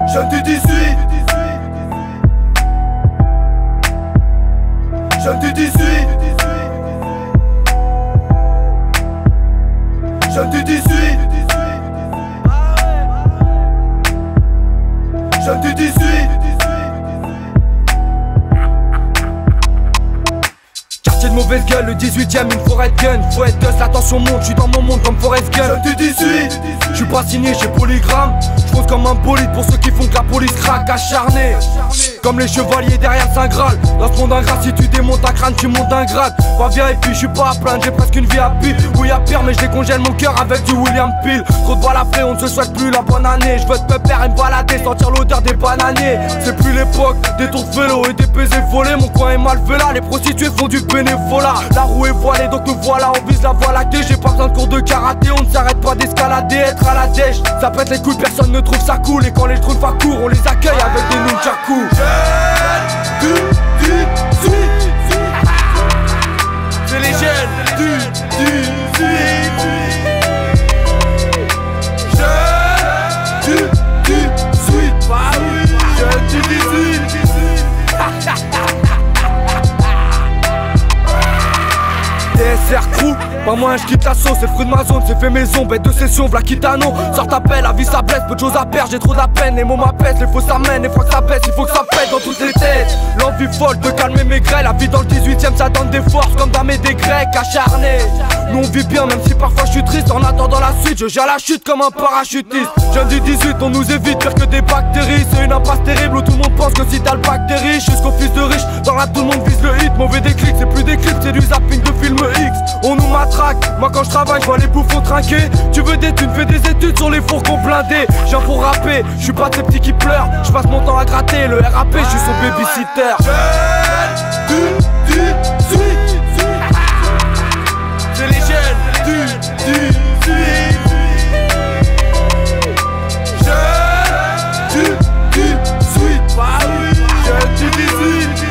Jeune du 18. Jeune du 18. Jeune du 18. Jeune du 18. Quartier de mauvaise gueule, le 18ème, une forêt de gun. Faut être dust, la tension monte, j'suis dans mon monde comme Forrest Gump. Jeune du 18. J'suis pas signé chez Polygram. J'fonce comme un bolide pour ceux qui font que la police craque, acharné. Comme les chevaliers derrière Saint Graal. Dans ce monde ingrat, si tu démontes un crâne, tu montes un grade. Pas bien et puis j'suis pas à plaindre, j'ai presque une vie à pile. Oui y'a pire mais je décongèle mon cœur avec du William Peel. Trop de balles à frais, on ne se souhaite plus la bonne année. Je veux te me faire une balader, sentir l'odeur des bananiers. C'est plus l'époque des tours de vélo et des baisers volés. Mon coin est mal fait là, les prostituées font du bénévolat. La roue est voilée donc nous voilà, on vise la voie lactée. J'ai pas besoin de cours de karaté, on ne s'arrête pas d'escalader. Être à la dèche, ça pète les couilles, personne ne trouve ça cool. Et quand les trous à court, on les accueille avec des nunchakus. C'est les jeunes du 18. Jeunes du 18. Jeunes du 18. DSR crew, pas moins je quitte la sauce, c'est le fruit de ma zone, c'est fait maison, bête de session, v'là Kitano. Sors ta pelle, la vie ça blesse, peu de choses à perdre, j'ai trop de la peine, les mots m'apaisent, les faux s'amènent, les fois que ça baisse, il faut que ça pète dans toutes les têtes. L'envie folle de calmer mes grêles, la vie dans le 18ème ça donne des forces comme damer des grecs acharnés. Nous on vit bien même si parfois je suis triste, en attendant la suite, je gère la chute comme un parachutiste. Jeune du 18, on nous évite pire que des bactéries, c'est une impasse terrible où tout le monde pense que si t'as le bactérie. Jusqu'au fils de riche, dans la tout le monde vise le hit, mauvais déclic, c'est plus des clips, c'est du zapping de film X. On nous matraque, moi quand je travaille, je vois les bouffons trinquer. Tu veux des thunes, fais des études sur les fourgons blindés. Je viens pour rapper, je suis pas de ces petits qui pleurent. Je passe mon temps à gratter, le RAP, je suis son babysitter. Du 18. C'est les jeunes du 18. Jeunes du 18. Jeunes du 18.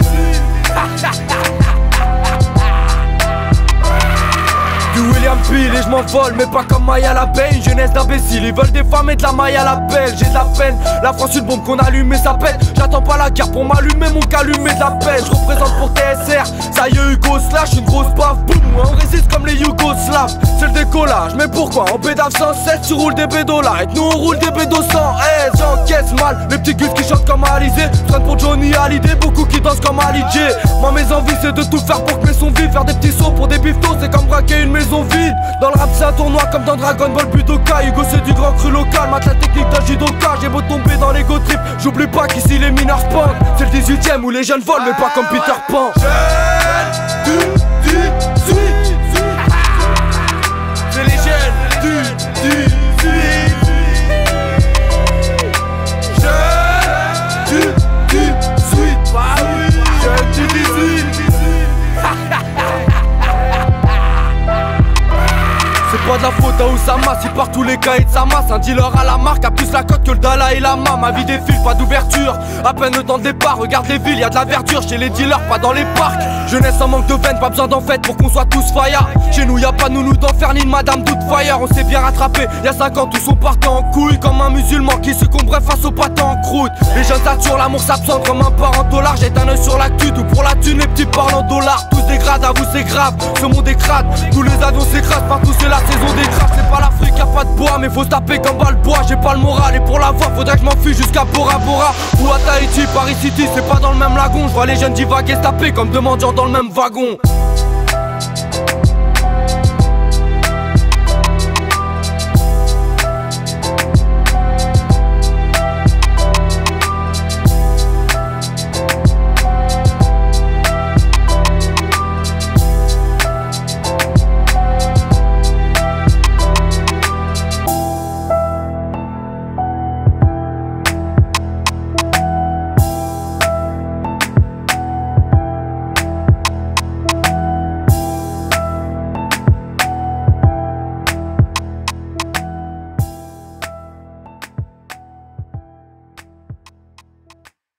William Peel et je m'envole mais pas comme Maya la Belle. Une jeunesse d'imbéciles, ils veulent des femmes et de la maille à la pelle. J'ai de la peine, la France une bombe qu'on allume et ça pète. J'attends pas la guerre pour m'allumer, mon calumet de la peine. Je représente pour TSR, ça y est Hugo Slash. Une grosse baffe, boum, on résiste comme les Yougoslaves. C'est le décollage, mais pourquoi en bédave 107 tu roules des bédos là et nous on roule des bédos 100. J'encaisse mal, les petits gus qui chantent comme Alizé. Traîne pour Johnny Hallyday, beaucoup qui dansent comme Ali J. Moi mes envies c'est de tout faire pour que mes sons vivent. Faire des petits sauts pour des biftos, c'est comme braquer une maison vide. Dans le rap c'est un tournoi comme dans Dragon Ball Budokai. Hugo c'est du grand cru local, mate la technique d'un judoka. J'ai beau tomber dans l'ego trip, j'oublie pas qu'ici les mineurs spawnent. C'est le 18ème où les jeunes volent mais pas comme Peter Pan. Jeunes du 18. C'est les jeunes du 18. Jeunes du 18. Jeunes du 18. C'est pas de la faute à Oussama si par tous les cahiers de sa masse. Un dealer à la marque a plus la cote que le Dalai Lama. Ma vie défile, pas d'ouverture, à peine le temps de départ. Regarde les villes, y'a de la verdure chez les dealers, pas dans les parcs. Jeunesse en manque de veine, pas besoin d'en fait pour qu'on soit tous fire. Chez nous y'a pas de nounou d'enfer ni de Madame Doubtfire. On s'est bien rattrapé, y'a 5 ans tous sont partis en couille. Comme un musulman qui succomberait face aux pâtés en croûte. Les jeunes saturent, l'amour s'absente comme un parent dollar. J'ai un œil sur l'actu, tout pour la thune, les petits parlent en dollars. Tous dégradent, à vous c'est grave, ce monde est crade. Tous les avions s'écrasent, partout c'est la saison des crabes. C'est pas l'Afrique, y'a pas de bois, mais faut se taper comme Balboa. J'ai pas le moral et pour l'avoir faudrait que je m'enfuis jusqu'à Bora Bora ou à Tahiti, Paris City, c'est pas dans le même lagon. Je vois les jeunes divaguer se taper comme deux mendiants dans le même wagon.